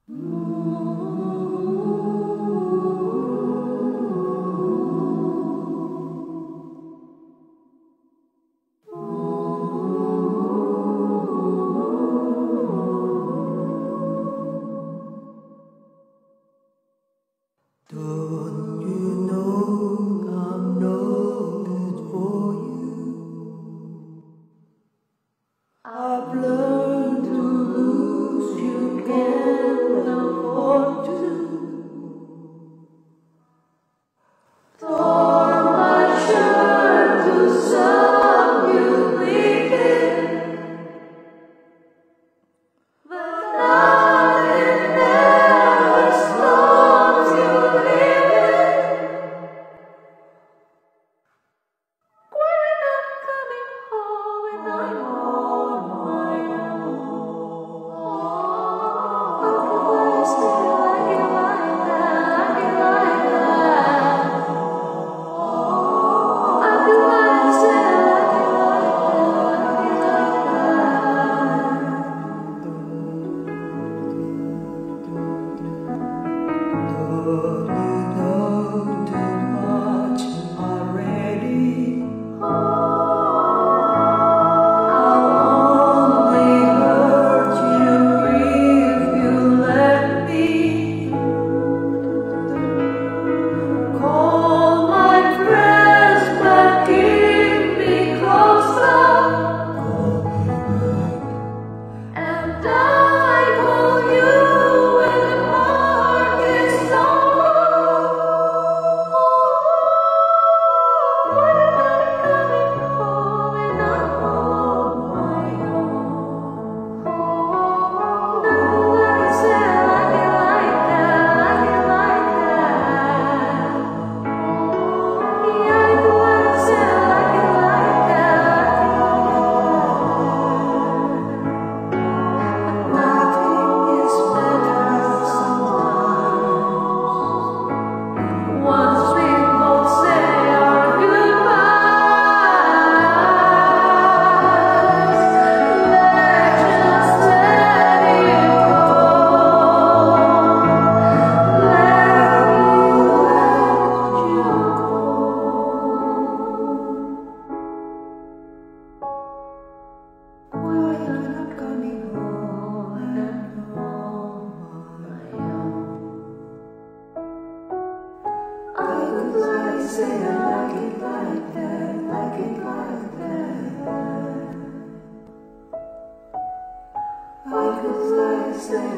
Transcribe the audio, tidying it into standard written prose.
Don't you know I'm noted for you? I've learned to lose, you can't afford to. Tore my shirt to stop you bleeding, but nothing ever stops you leaving. When I'm coming home and I'm on my own, how could I stay like it like that, like it like that? How could I stay like it like that, like it like that? Don't you know too much already? I'll only hurt you if you let me. Call my friends but keep me closer, and I call you when the heart is over. When I'm coming home and I'm on my own, now I say like it like that, like it like that. Yeah, I say like it like that, nothing is better sometimes. Once we both say our goodbyes, let's just let it go. Let you go. When I'm coming home and on my own, I could like say I like it like that, like it like that. I could like say